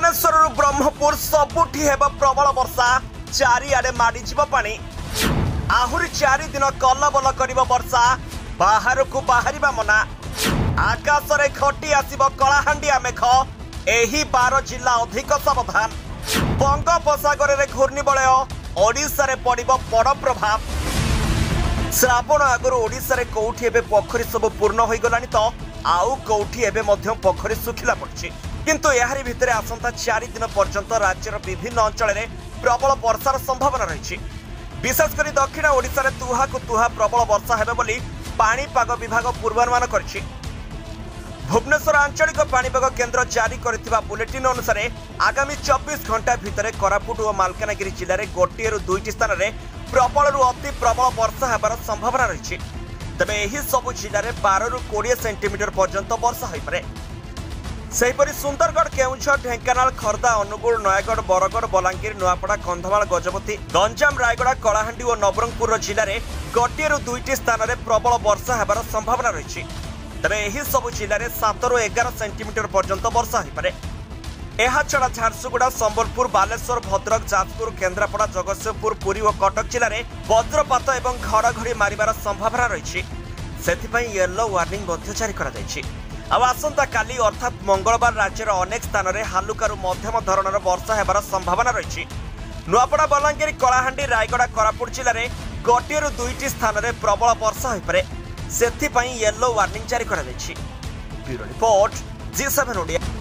भुवनेश्वर ब्रह्मपुर सबुठी हेब प्रबल वर्षा चारिआडे माड़ी जीव पानी आहुरी 4 दिन कलबल करिब वर्षा बाहर को बाहरिबा मना आकाश रे खटी आसिब कलाहांडिया मेघ एही 12 जिला अधिक सावधान बंगोपसागर रे घूर्णिबलय ओडिशा रे पड़िबो बड़ प्रभाव श्रावण आगर ओडिशा रे कोठी एबे पोखरी सब पूर्ण होई गलानी तो आउ कोठी एबे मध्य पोखरी सुखिला पड़छि किंतु याहारी भितरे आसंता 4 दिन पर्यंत राज्यर विभिन्न अंचल में प्रबल वर्षार संभावना रही विशेषकर दक्षिण ओडिशा रे तुहा को तुहा प्रबल वर्षा हेबे बोली पाणीपाग विभाग पूर्वानुमान करछि। भुवनेश्वर आंचलिक पाणीपाग केन्द्र जारी करथिबा बुलेटिन अनुसार आगामी 24 घंटा भितर कोरापुट और मालकानगिरी जिले में गोटे रु 2टी स्थान में प्रबल रु अति प्रबल वर्षा हेबार संभावना रही तेज यही सबु जिले में 12 रु 20 सेंटीमीटर पर्यंत वर्षा हो पारे। सेहीपरि सुंदरगढ़ केउंझर ढेंकानाल खर्दा अनुगुल नयागढ़ बरगढ़ बलांगीर नुआपड़ा कंधमाल गजपति गंजाम रायगड़ा कलाहांडी और नवरंगपुर जिले में गोटे रु 2टी स्थान में प्रबल वर्षा हेबार संभावना रही तेज यही सबु जिले में 7 रु 11 सेंटीमीटर पर्यंत वर्षा हो पारे। यह छड़ा झारसुगुड़ा संबलपुर बालेश्वर भद्रक जाजपुर केन्द्रापड़ा जगतसिंहपुर पुरी और कटक जिले में वज्रपात और घड़घड़ी मारिबार संभावना रही येलो वार्निंग जारी कर आसंता काली अर्थात मंगलवार राज्यर अनेक स्थान में हालुकारु मध्यम धरणर वर्षा हेबार संभावना रही नुआपड़ा बलांगीर कलाहांडी रायगड़ा कोरापुट जिले में गोटे रु 2टी स्थान में प्रबल वर्षा हो पारे से येलो वार्निंग जारी कर। Bureau report ZEE7 ODIA।